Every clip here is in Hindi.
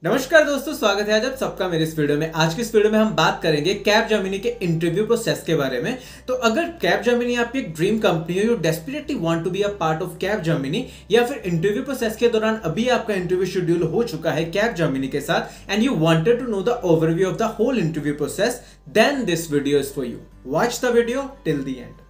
नमस्कार दोस्तों, स्वागत है आज आप सबका मेरे इस वीडियो में। आज की इस वीडियो में हम बात करेंगे कैपजेमिनी के इंटरव्यू प्रोसेस के बारे में। तो अगर कैपजेमिनी आपकी एक ड्रीम कंपनी हो, you desperately want to be a part of Capgemini, या फिर इंटरव्यू प्रोसेस के दौरान अभी आपका इंटरव्यू शेड्यूल हो चुका है कैपजेमिनी के साथ and you wanted to know the overview of the whole interview process, then this video is for you. Watch the video till the end.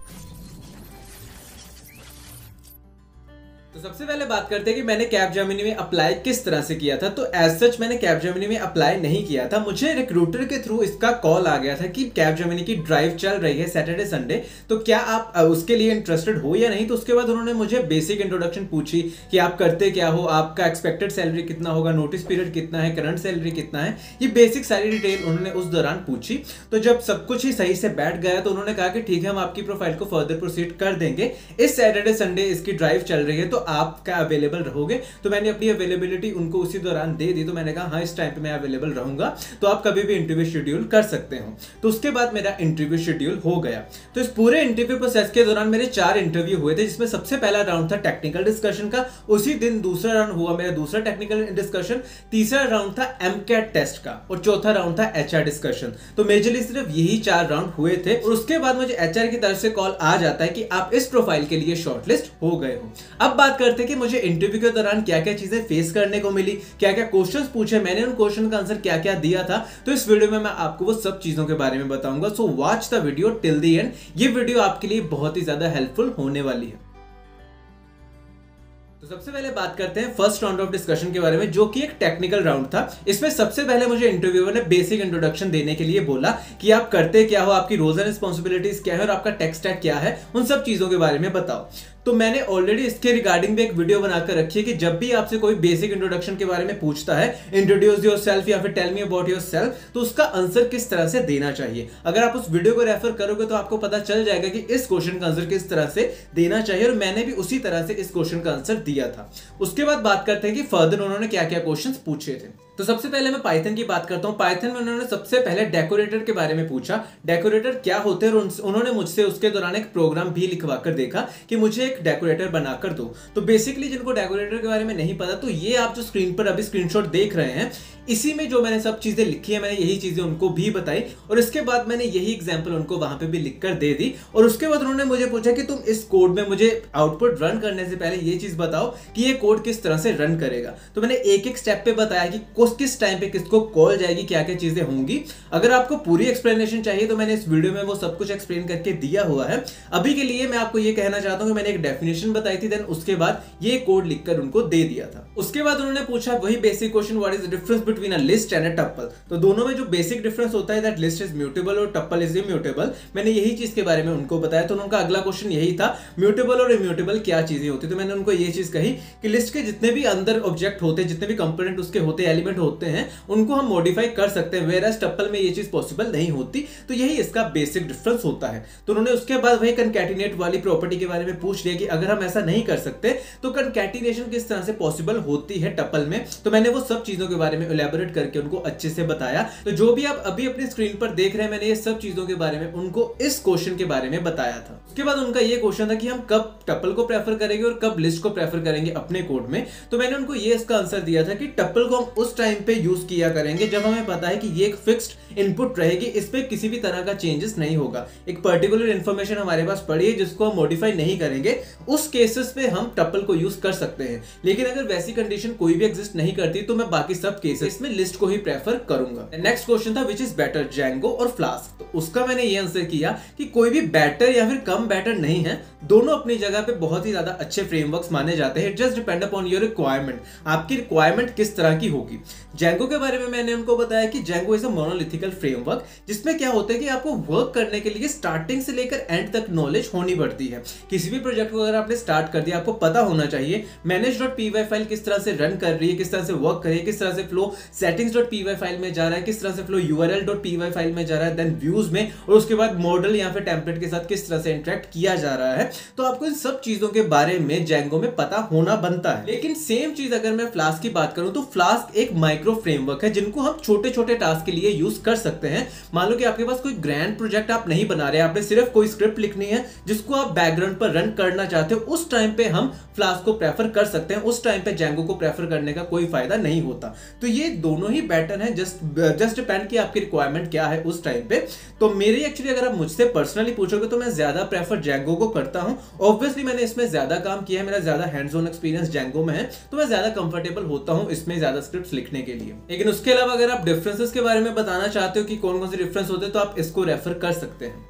तो सबसे पहले बात करते हैं कि मैंने कैपजेमिनी में अप्लाई किस तरह से किया था। तो एज सच मैंने कैपजेमिनी में अप्लाई नहीं किया था, मुझे रिक्रूटर के थ्रू इसका कॉल आ गया था कि कैपजेमिनी की ड्राइव चल रही है सैटरडे संडे, तो क्या आप उसके लिए इंटरेस्टेड हो या नहीं। तो उसके बाद उन्होंने मुझे बेसिक इंट्रोडक्शन पूछी कि आप करते क्या हो, आपका एक्सपेक्टेड सैलरी कितना होगा, नोटिस पीरियड कितना है, करंट सैलरी कितना है, ये बेसिक सारी डिटेल उन्होंने उस दौरान पूछी। तो जब सब कुछ ही सही से बैठ गया तो उन्होंने कहा कि ठीक है, हम आपकी प्रोफाइल को फर्दर प्रोसीड कर देंगे। इस सैटरडे संडे इसकी ड्राइव चल रही है, तो आप क्या अवेलेबल रहोगे। तो मैंने अपनी अवेलेबिलिटी उनको उसी दौरान दे दी। तो मैंने कहा हाँ, इस टाइम पे मैं अवेलेबल रहूंगा, तो आप कभी भी इंटरव्यू शेड्यूल कर सकते हो। तो उसके बाद मेरा इंटरव्यू शेड्यूल हो गया। तो इस पूरे इंटरव्यू प्रोसेस के दौरान मेरे 4 इंटरव्यू हुए थे, जिसमें सबसे पहला राउंड था टेक्निकल डिस्कशन का। उसी दिन दूसरा राउंड हुआ मेरा दूसरा टेक्निकल डिस्कशन, तीसरा राउंड था एमकैट टेस्ट का और चौथा राउंड था एचआर डिस्कशन। तो मेजरली सिर्फ यही 4 राउंड हुए थे। और उसके बाद मुझे एचआर की तरफ से कॉल आ जाता है कि आप इस प्रोफाइल के लिए शॉर्टलिस्ट हो गए हो। अब बात करते हैं कि मुझे इंटरव्यू के दौरान क्या क्या चीजें फेस करने को मिली, क्या क्या क्वेश्चंस पूछे मैंने, उन क्वेश्चन का आंसर क्या क्या दिया था। तो इस वीडियो में मैं आपको वो सब चीजों के बारे में बताऊंगा। So watch the video till the end. ये वीडियो आपके लिए बहुत ही ज्यादा हेल्पफुल होने वाली है। तो सबसे पहले बात करते हैं फर्स्ट राउंड ऑफ डिस्कशन के बारे में, जो कि एक टेक्निकल राउंड था। इसमें सबसे पहले मुझे इंटरव्यूअर ने बेसिक इंट्रोडक्शन देने के लिए बोला कि आप करते क्या हो, आपकी रोल्स एंड रिस्पांसिबिलिटीज क्या है और आपका टेक स्टैक क्या है, उन सब चीजों के बारे में बताओ। तो मैंने ऑलरेडी इसके रिगार्डिंग भी एक वीडियो बनाकर रखी है कि जब भी आपसे कोई बेसिक इंट्रोडक्शन के बारे में पूछता है, इंट्रोड्यूस योरसेल्फ या फिर टेल मी अबाउट योरसेल्फ, तो उसका आंसर किस तरह से देना चाहिए। अगर आप उस वीडियो को रेफर करोगे तो आपको पता चल जाएगा कि इस क्वेश्चन का आंसर किस तरह से देना चाहिए, और मैंने भी उसी तरह से इस क्वेश्चन का आंसर दिया था। उसके बाद बात करते हैं कि फर्दर उन्होंने क्या क्या क्वेश्चंस पूछे थे। तो सबसे पहले मैं पाइथन की बात करता हूं। पाइथन में उन्होंने सबसे पहले डेकोरेटर के बारे में पूछा, डेकोरेटर क्या होते हैं, और उन्होंने मुझसे उसके दौरान एक प्रोग्राम भी लिखवा कर देखा कि मुझे एक डेकोरेटर बनाकर दो। तो बेसिकली जिनको डेकोरेटर के बारे में नहीं पता, तो ये आप जो स्क्रीन पर अभी स्क्रीनशॉट देख रहे हैं, इसी में जो मैंने सब चीजें लिखी है, मैंने यही चीजें उनको भी बताई, और इसके बाद मैंने यही एग्जांपल उनको वहां पे भी लिखकर दे दी। और उसके बाद उन्होंने मुझे पूछा कि तुम इस कोड में मुझे आउटपुट रन करने से पहले ये चीज बताओ कि ये कोड किस तरह से रन करेगा। तो मैंने एक एक स्टेप पे बताया कि किस टाइम पे किसको कॉल जाएगी, क्या क्या चीजें होंगी। अगर आपको पूरी एक्सप्लेनेशन चाहिए तो मैंने इस वीडियो में वो सब कुछ एक्सप्लेन करके दिया हुआ है। अभी के लिए मैं आपको ये कहना चाहता हूं कि मैंने एक डेफिनेशन बताई थी, देन उसके बाद ये कोड लिखकर उनको दे दिया था। उसके बाद उन्होंने पूछा वही basic question, what is the difference between a list and a tuple. तो दोनों में जो बेसिक डिफरेंस होता है, दैट लिस्ट इज म्यूटेबल और टप्पल इज इम्यूटेबल। मैंने यही चीज के बारे में उनको बताया। तो उनका अगला क्वेश्चन यही था, म्यूटेबल और इम्यूटेबल क्या चीजें होती है। तो मैंने उनको ये चीज कही कि लिस्ट के जितने भी अंदर ऑब्जेक्ट होते हैं, जितने भी कंपोनेंट उसके होते हैं, एलिमेंट होते हैं, उनको हम मॉडिफाई कर सकते हैं, वेयरएज टप्पल में ये चीज पॉसिबल नहीं होती। तो यही इसका बेसिक डिफरेंस होता है। तो उन्होंने उसके बाद वही कंकैटिनेट वाली प्रॉपर्टी के बारे में पूछ लिया कि अगर हम ऐसा नहीं कर सकते तो कंकैटिनेशन किस तरह से पॉसिबल होती है टप्पल में। तो मैंने वो सब चीजों के बारे में इलैबोरेट करके उनको अच्छे से बताया। तो जो भी आप अभी अपनी स्क्रीन पर देख रहे हैं, मैंने ये सब चीजों के बारे में उनको इस क्वेश्चन के बारे में बताया था। उसके बाद उनका ये क्वेश्चन था कि हम कब टप्पल को प्रेफर करेंगे और कब लिस्ट को प्रेफर करेंगे अपने कोड में। तो मैंने उनको ये इसका आंसर दिया था कि टप्पल को हम उस टाइम पे यूज किया करेंगे जब हमें पता है कि ये एक फिक्स्ड इनपुट रहेगी, इस पे किसी भी तरह का चेंजेस नहीं होगा। एक पर्टिकुलर इंफॉर्मेशन हमारे पास पड़ी है जिसको हम मॉडिफाई नहीं करेंगे, उस केसेस पे हम टप्पल को यूज कर सकते हैं। लेकिन अगर वैसी कंडीशन कोई भी एग्जिस्ट नहीं करती तो मैं बाकी सब केसेस में लिस्ट को ही प्रेफर करूंगा। नेक्स्ट क्वेश्चन था विच इज बेटर, जैंगो और फ्लास्क। तो उसका मैंने ये आंसर किया कि कोई भी बेटर या फिर कम बेटर नहीं है, दोनों अपनी जगह पे बहुत ही ज्यादा अच्छे फ्रेमवर्क्स माने जाते हैं। Just depend upon your requirement, आपकी रिक्वायरमेंट किस तरह की होगी। जैंगो के बारे में मैंने उनको बताया कि Django is a monolithical framework, जिसमें क्या होता है कि आपको वर्क करने के लिए स्टार्टिंग से लेकर एंड तक नॉलेज होनी पड़ती है। किसी भी प्रोजेक्ट को अगर आपने स्टार्ट कर दिया, आपको पता होना चाहिए manage.py फाइल किस तरह से रन कर रही है, किस तरह से वर्क कर रही है, किस तरह से फ्लो settings.py फाइल में जा रहा है, किस तरह से फ्लो url.py फाइल में जा रहा है, देन व्यूज में, और उसके बाद मॉडल या फिर टेम्पलेट के साथ किस तरह से इंटरेक्ट किया जा रहा है। तो आपको इन सब चीजों के बारे में जैंगो में पता होना बनता है। लेकिन सेम चीज अगर मैं फ्लास्क की बात करूं, तो फ्लास्क एक माइक्रो फ्रेमवर्क है जिनको हम छोटे छोटे टास्क के लिए यूज कर सकते हैं। मान लो कि आपके पास कोई ग्रैंड प्रोजेक्ट आप नहीं बना रहे, आपने सिर्फ कोई स्क्रिप्ट लिखनी है जिसको आप बैकग्राउंड पर रन करना करना चाहते हो उस टाइम पे हम फ्लास्क को प्रेफर कर सकते हैं, उस टाइम पे जेंगो को प्रेफर करने का कोई फायदा नहीं होता। तो ये दोनों ही बेटर है, जस्ट डिपेंड कि आपकी रिक्वायरमेंट क्या है उस टाइम पे। तो मेरी एक्चुअली अगर आप मुझसे पर्सनली पूछोगे तो मैं ज्यादा प्रेफर जेंगो को करता हूं। ऑब्वियसली मैंने इसमें ज्यादा काम किया है, मेरा ज्यादा हैंड्स ऑन एक्सपीरियंस जेंगो में है, तो मैं ज्यादा कंफर्टेबल होता हूं इसमें ज्यादा स्क्रिप्ट्स लिखने के लिए। लेकिन उसके अलावा अगर आप डिफरेंसेस के बारे में बताना चाहते हो कि कौन कौन से डिफरेंस होते हैं तो आप इसको रेफर कर सकते हैं।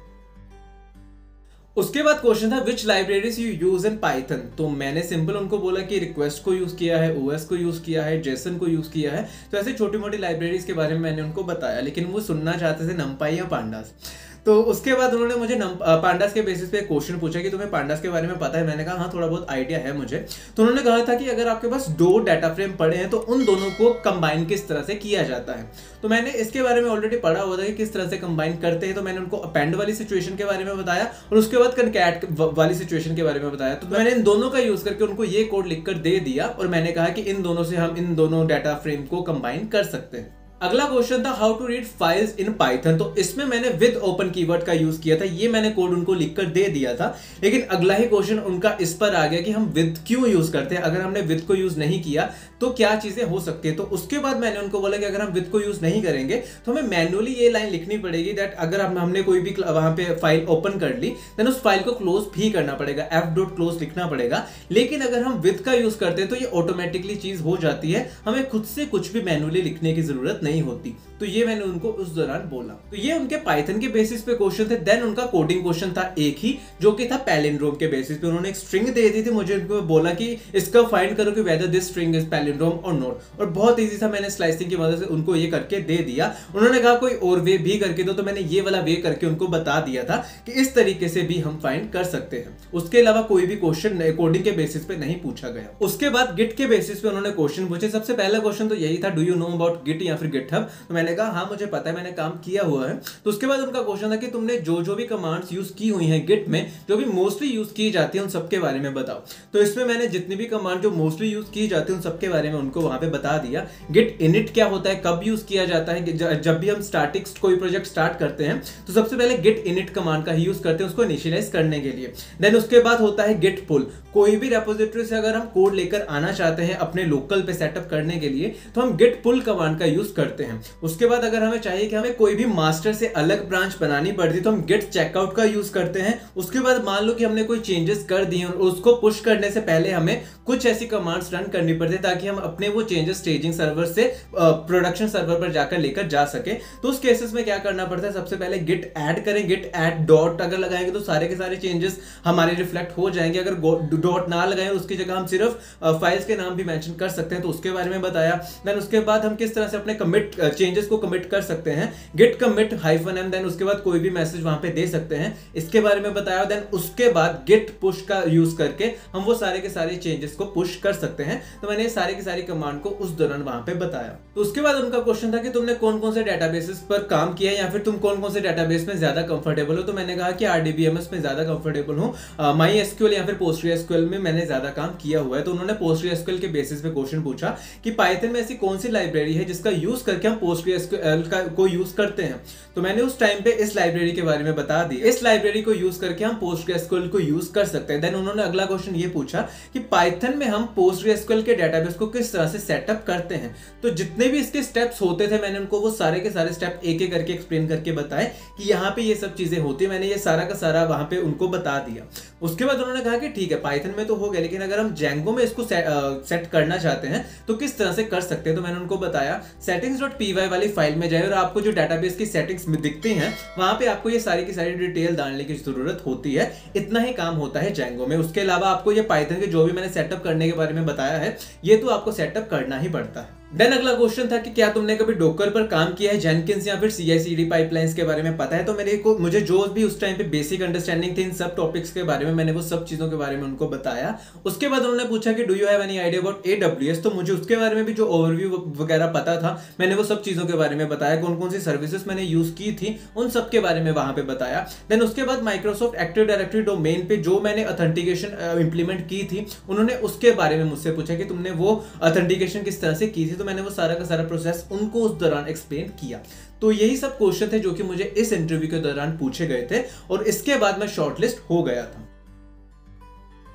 उसके बाद क्वेश्चन था which libraries you use in Python. तो मैंने सिंपल उनको बोला कि रिक्वेस्ट को यूज किया है, ओएस को यूज किया है, जेसन को यूज किया है। तो ऐसे छोटी मोटी लाइब्रेरीज के बारे में मैंने उनको बताया, लेकिन वो सुनना चाहते थे नमपाई या पांडास। तो उसके बाद उन्होंने मुझे पांडास के बेसिस पे क्वेश्चन पूछा कि तुम्हें पांडास के बारे में पता है। मैंने कहा हाँ थोड़ा बहुत आइडिया है मुझे। तो उन्होंने कहा था कि अगर आपके पास 2 डाटा फ्रेम पड़े हैं तो उन दोनों को कंबाइन किस तरह से किया जाता है। तो मैंने इसके बारे में ऑलरेडी पढ़ा हुआ था कि किस तरह से कंबाइन करते हैं। तो मैंने उनको अपेंड वाली सिचुएशन के बारे में बताया और उसके बाद कनकैट वाली सिचुएशन के बारे में बताया। तो मैंने इन दोनों का यूज करके उनको ये कोड लिखकर दे दिया और मैंने कहा कि इन दोनों से हम इन दोनों डाटा फ्रेम को कंबाइन कर सकते हैं। अगला क्वेश्चन था how to read files in Python. तो इसमें मैंने विद ओपन कीवर्ड का यूज किया था, ये मैंने कोड उनको लिखकर दे दिया था। लेकिन अगला ही क्वेश्चन उनका इस पर आ गया कि हम विद क्यों यूज करते हैं, अगर हमने विद को यूज नहीं किया तो क्या चीजें हो सकती है। तो उसके बाद मैंने उनको बोला कि अगर हम विद को यूज नहीं करेंगे तो हमें मैन्युअली ये लाइन लिखनी पड़ेगी दैट अगर हमने कोई भी वहां पे फाइल ओपन कर ली देन उस फाइल को क्लोज भी करना पड़ेगा, f.close लिखना पड़ेगा। लेकिन अगर हम विद का यूज करते हैं तो ये ऑटोमेटिकली चीज हो जाती है, हमें खुद से कुछ भी मैन्युअली लिखने की जरूरत नहीं होती। तो ये मैंने उनको उस दौरान बोला। तो ये उनके पाइथन के बेसिस पे क्वेश्चन थे। देन उनका कोडिंग क्वेश्चन था एक ही, जो कि था पैलिंड्रोम के बेसिस पे। उन्होंने एक स्ट्रिंग दे दी थी मुझे, उनको बोला कि इसका फाइंड करो कि whether this string is palindrome और नॉट। और बहुत इजी था, मैंने स्लाइसिंग की मदद से उनको ये करके दे दिया। उन्होंने कहा कोई और वे भी करके दो, तो मैंने ये वाला वे करके उनको बता दिया था कि इस तरीके से भी हम फाइंड कर सकते हैं। उसके अलावा कोई भी क्वेश्चन कोडिंग के बेसिस पे नहीं पूछा गया। उसके बाद गिट के बेसिस पे उन्होंने क्वेश्चन पूछे। सबसे पहला क्वेश्चन तो यही था, do you know about git या फिर गिटहब। तो मैंने कहा हाँ मुझे पता है, मैंने काम किया हुआ है। तो उसके बाद उनका क्वेश्चन था कि तुमने जो भी कमांड्स यूज की हुई हैं गिट में, जो भी मोस्टली यूज की जाती है उन सबके बारे में बताओ। तो इसमें मैंने जितनी भी कमांड जो मोस्टली यूज की जाती है उन सबके बारे में उनको वहां पे बता दिया। गिट इनिट क्या होता है, कब यूज किया जाता है, जब भी हम स्टैटिक कोई प्रोजेक्ट स्टार्ट करते हैं तो सबसे पहले गिट इनिट कमांड का ही यूज करते हैं उसको इनिशियलाइज करने के लिए। देन उसके बाद होता है गिट पुल। कोई भी रेपोजिटरी से अगर हम कोड लेकर आना चाहते हैं अपने लोकल पे सेटअप करने के लिए तो हम गिट पुल कमांड का यूज करते हैं। उसके बाद अगर हमें चाहिए कि हमें कोई भी मास्टर से अलग ब्रांच बनानी पड़ती तो हम गिट चेकआउट का यूज करते हैं। उसके बाद मान लो कि हमने कोई चेंजेस कर दिए और उसको पुश करने से पहले हमें कुछ ऐसी कमांड्स रन करनी पड़ती है ताकि हम अपने वो चेंजेस स्टेजिंग सर्वर से प्रोडक्शन सर्वर पर जाकर लेकर जा सके। तो उस केसेस में क्या करना पड़ता है, सबसे पहले गिट ऐड करें, गिट ऐड डॉट अगर लगाएंगे तो सारे के सारे चेंजेस हमारे रिफ्लेक्ट हो जाएंगे। अगर डॉट ना लगाएं उसकी जगह हम सिर्फ फाइल्स के नाम भी मेंशन कर सकते हैं, तो उसके बारे में बताया। देन उसके बाद हम किस तरह से अपने कमिट चेंजेस को कमिट कर सकते हैं, गिट कमिट -m। देन उसके बाद कोई भी मैसेज वहां पे दे सकते हैं, इसके बारे में बताया। देन उसके बाद गिट पुश का यूज करके हम वो सारे के सारे चेंजेस को पुश कर सकते हैं। तो मैंने ये सारी की सारी कमांड को उस दौरान वहां पे बताया। तो उसके बाद उनका क्वेश्चन था कि तुमने कौन कौन से डेटाबेसेस पर काम किया है या फिर तुम कौन कौन से डेटाबेस में ज्यादा कंफर्टेबल हो। तो मैंने कहा कि RDBMS में ज्यादा कंफर्टेबल हूं, MySQL या फिर PostgreSQL में मैंने ज्यादा काम किया हुआ है। तो उन्होंने PostgreSQL के बेसिस पे क्वेश्चन पूछा कि पाइथन में ऐसी कौन सी लाइब्रेरी है जिसका यूज करके हम PostgreSQL को यूज करते हैं। तो मैंने उस टाइम पे इस लाइब्रेरी के बारे में बता दिया, इस लाइब्रेरी को यूज करके हम PostgreSQL को यूज कर सकते हैं। देन उन्होंने अगला क्वेश्चन ये पूछा कि पाइथन में हम PostgreSQL के डेटाबेस को किस तरह से सेटअप करते हैं। तो जितने भी इसके स्टेप्स होते थे मैंने उनको वो सारे के सारे स्टेप एक एक करके एक्सप्लेन करके बताए कि यहाँ पे ये सब चीजें होती है। मैंने ये सारा का सारा वहां पे उनको बता दिया। उसके बाद उन्होंने कहा कि ठीक है पाइथन में तो हो गया, लेकिन अगर हम Django में इसको सेट करना चाहते हैं तो किस तरह से कर सकते हैं। तो मैंने उनको बताया settings.py वाली फाइल में जाए और आपको जो डेटाबेस की सेटिंग्स में दिखती हैं वहां पे आपको ये सारी की सारी डिटेल डालने की जरूरत होती है। इतना ही काम होता है Django में। उसके अलावा आपको ये पाइथन के जो भी मैंने सेटअप करने के बारे में बताया है ये तो आपको सेटअप करना ही पड़ता है। देन अगला क्वेश्चन था कि क्या तुमने कभी डोकर पर काम किया है, जेनकिंस या फिर CI/CD पाइपलाइंस के बारे में पता है। तो मुझे जो भी उस टाइम पे बेसिक अंडरस्टैंडिंग थी इन सब टॉपिक्स के बारे में मैंने वो सब चीजों के बारे में उनको बताया। उसके बाद उन्होंने पूछा कि do you have any idea about AWS। तो मुझे उसके बारे में भी जो ओवरव्यू वगैरह पता था मैंने वो सब चीजों के बारे में बताया, कौन कौन सी सर्विसेज मैंने यूज की थी उन सब के बारे में वहां पे बताया। देन उसके बाद माइक्रोसॉफ्ट एक्टिव डायरेक्टरी डोमेन पे जो मैंने ऑथेंटिकेशन इंप्लीमेंट की थी उन्होंने उसके बारे में मुझसे पूछा कि तुमने वो ऑथेंटिकेशन किस तरह से की थी। तो मैंने वो सारा का सारा प्रोसेस उनको उस दौरान एक्सप्लेन किया। तो यही सब क्वेश्चन थे जो कि मुझे इस इंटरव्यू के दौरान पूछे गए थे और इसके बाद मैं शॉर्टलिस्ट हो गया था।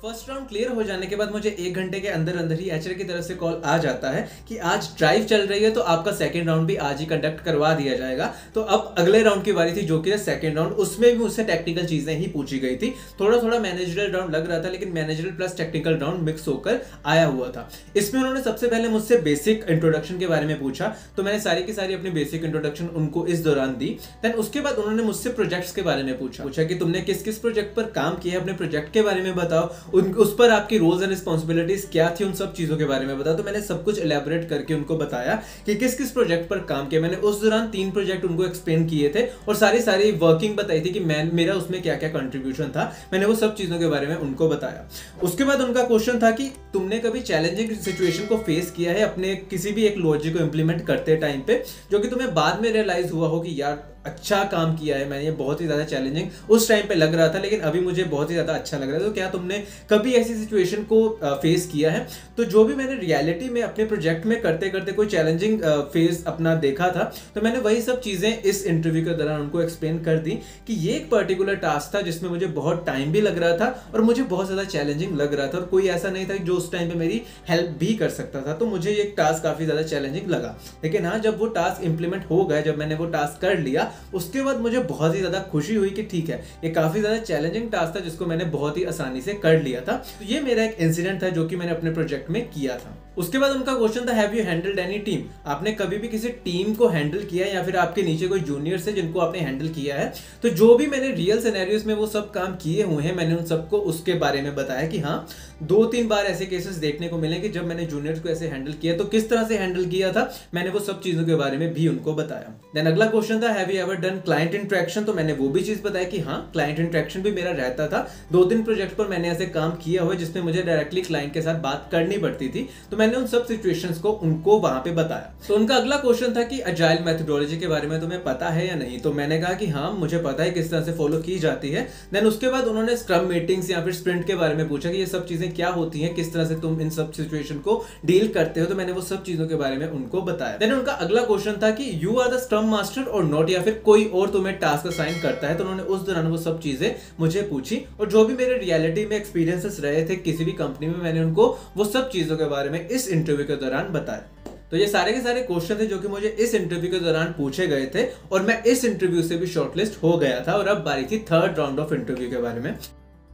फर्स्ट राउंड क्लियर हो जाने के बाद मुझे 1 घंटे के अंदर अंदर ही एचआर की तरफ से कॉल आ जाता है कि आज ड्राइव चल रही है, तो आपका सेकंड राउंड भी आज ही कंडक्ट करवा दिया जाएगा। तो अब अगले राउंड की बारी थी, जो कि सेकंड राउंड। उसमें भी मुझसे टेक्निकल चीजें ही पूछी गई थी। थोड़ा थोड़ा मैनेजरल राउंड लग रहा था, लेकिन managerial plus technical round mix होकर आया हुआ था। इसमें उन्होंने सबसे पहले मुझसे बेसिक इंट्रोडक्शन के बारे में पूछा, तो मैंने सारी की सारी अपनी बेसिक इंट्रोडक्शन उनको इस दौरान दी। देन उसके बाद उन्होंने मुझसे प्रोजेक्ट्स के बारे में पूछा कि तुमने किस किस प्रोजेक्ट पर काम किया, अपने प्रोजेक्ट के बारे में बताओ, उस पर आपकी रोल्स एंड रिस्पांसिबिलिटीज क्या थी, उन सब चीजों के बारे में बताओ। तो मैंने सब कुछ एलैबोरेट करके उनको बताया कि किस किस प्रोजेक्ट पर काम किया। मैंने उस दौरान 3 प्रोजेक्ट उनको एक्सप्लेन किए थे और सारी वर्किंग बताई थी कि मेरा उसमें क्या क्या कंट्रीब्यूशन था। मैंने वो सब चीजों के बारे में उनको बताया। उसके बाद उनका क्वेश्चन था कि तुमने कभी चैलेंजिंग सिचुएशन को फेस किया है अपने किसी भी एक लॉजिक को इंप्लीमेंट करते टाइम पे, जो कि तुम्हें बाद में रियलाइज हुआ हो कि यार अच्छा काम किया है मैंने, ये बहुत ही ज्यादा चैलेंजिंग उस टाइम पे लग रहा था, लेकिन अभी मुझे बहुत ही ज्यादा अच्छा लग रहा है। तो क्या तुमने कभी ऐसी सिचुएशन को फेस किया है? तो जो भी मैंने रियलिटी में अपने प्रोजेक्ट में करते करते कोई चैलेंजिंग फेज अपना देखा था, तो मैंने वही सब चीजें इस इंटरव्यू के दौरान उनको एक्सप्लेन कर दी कि ये एक पर्टिकुलर टास्क था जिसमें मुझे बहुत टाइम भी लग रहा था और मुझे बहुत ज्यादा चैलेंजिंग लग रहा था, और कोई ऐसा नहीं था जो उस टाइम पे मेरी हेल्प भी कर सकता था। तो मुझे ये टास्क काफी ज्यादा चैलेंजिंग लगा, लेकिन हाँ, जब वो टास्क इंप्लीमेंट हो गया, जब मैंने वो टास्क कर लिया, उसके बाद मुझे बहुत ही ज्यादा खुशी हुई कि ठीक है, ये काफी ज्यादा चैलेंजिंग टास्क था जिसको मैंने बहुत ही आसानी से कर लिया था। तो ये मेरा एक इंसिडेंट था जो कि मैंने अपने प्रोजेक्ट में किया था। उसके बाद उनका क्वेश्चन था, have you handled any team? आपने कभी भी किसी टीम को हैंडल किया है या फिर आपके नीचे कोई जूनियर्स है जिनको आपने हैंडल किया है? तो जो भी मैंने रियल सिनेरियोस में वो सब काम किए हुए हैं, मैंने उन सबको उसके बारे में बताया कि हाँ, 2-3 बार ऐसे केसेस देखने को मिले कि जब मैंने जूनियर्स को ऐसे हैंडल किया, तो किस तरह से हैंडल किया था, मैंने वो सब चीजों के बारे में भी उनको बताया। देन अगला क्वेश्चन था, have you ever done client interaction? तो मैंने वो भी चीज बताया कि हाँ, क्लाइंट इंटरेक्शन भी मेरा रहता था। 2-3 प्रोजेक्ट पर मैंने ऐसे काम किया हुआ जिसमें मुझे डायरेक्टली क्लाइंट के साथ बात करनी पड़ती थी। तो मैंने उन सब सिचुएशंस को उनको वहां पे बताया। तो उनका अगला क्वेश्चन था कि अजाइल मेथोडोलॉजी के बारे में तुम्हें पता है या नहीं? तो मैंने कहा कि हाँ, मुझे पता है किस तरह से फॉलो की जाती है। देन उसके बाद उन्होंने स्क्रम मीटिंग्स या फिर स्प्रिंट के बारे में पूछा कि ये सब चीजें क्या होती हैं, किस तरह से तुम इन सब सिचुएशन को डील करते हो। तो मैंने वो सब चीजों के बारे में उनको बताया। देन उनका अगला क्वेश्चन था कि you are the scrum master और नॉट, या फिर कोई और तुम्हें टास्क असाइन करता है? तो उन्होंने उस दौरान वो सब चीजें मुझे पूछी, और जो भी मेरे रियलिटी में एक्सपीरियंसेस रहे थे किसी भी कंपनी में, मैंने उनको वो सब चीजों के बारे में इस इंटरव्यू के दौरान बताया। तो ये सारे के सारे क्वेश्चन थे जो कि मुझे इस इंटरव्यू के दौरान पूछे गए थे, और मैं इस इंटरव्यू से भी शॉर्टलिस्ट हो गया था। और अब बारी थी थर्ड राउंड ऑफ इंटरव्यू के बारे में।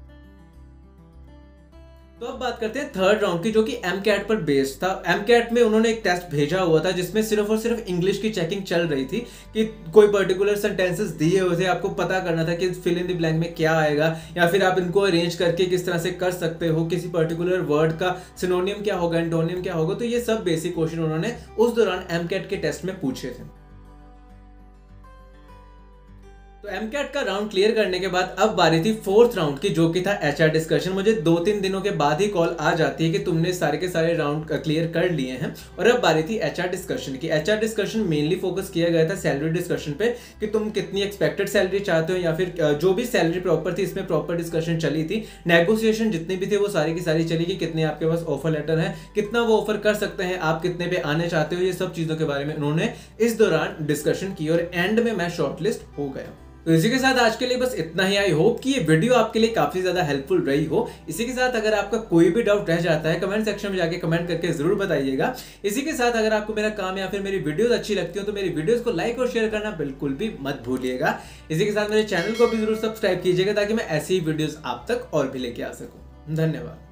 तो अब बात करते हैं थर्ड राउंड की, जो कि एमकैट पर बेस्ड था। एमकैट में उन्होंने एक टेस्ट भेजा हुआ था जिसमें सिर्फ और सिर्फ इंग्लिश की चेकिंग चल रही थी कि कोई पर्टिकुलर सेंटेंसेस दिए हुए थे, आपको पता करना था कि फिल इन द ब्लैंक में क्या आएगा, या फिर आप इनको अरेंज करके किस तरह से कर सकते हो, किसी पर्टिकुलर वर्ड का सिनोनियम क्या होगा, एंटोनियम क्या होगा। तो ये सब बेसिक क्वेश्चन उन्होंने उस दौरान एमकैट के टेस्ट में पूछे थे। तो एमकैट का राउंड क्लियर करने के बाद अब बारी थी फोर्थ राउंड की, जो कि था एचआर डिस्कशन। मुझे 2-3 दिनों के बाद ही कॉल आ जाती है कि तुमने सारे के सारे राउंड क्लियर कर लिए हैं, और अब बारी थी एचआर डिस्कशन की। एचआर डिस्कशन मेनली फोकस किया गया था सैलरी डिस्कशन पे कि तुम कितनी एक्सपेक्टेड सैलरी चाहते हो, या फिर जो भी सैलरी प्रॉपर थी इसमें प्रॉपर डिस्कशन चली थी। नेगोशिएशन जितनी भी थे वो सारी की सारी चली कि कितने आपके पास ऑफर लेटर है, कितना वो ऑफर कर सकते हैं, आप कितने पे आने चाहते हो, ये सब चीजों के बारे में उन्होंने इस दौरान डिस्कशन की, और एंड में मैं शॉर्टलिस्ट हो गया। तो इसी के साथ आज के लिए बस इतना ही। आई होप कि ये वीडियो आपके लिए काफी ज्यादा हेल्पफुल रही हो। इसी के साथ अगर आपका कोई भी डाउट रह जाता है, कमेंट सेक्शन में जाके कमेंट करके जरूर बताइएगा। इसी के साथ अगर आपको मेरा काम या फिर मेरी वीडियोस अच्छी लगती हो तो मेरी वीडियोस को लाइक और शेयर करना बिल्कुल भी मत भूलिएगा। इसी के साथ मेरे चैनल को भी जरूर सब्सक्राइब कीजिएगा ताकि मैं ऐसी वीडियोस आप तक और भी लेके आ सकूं। धन्यवाद।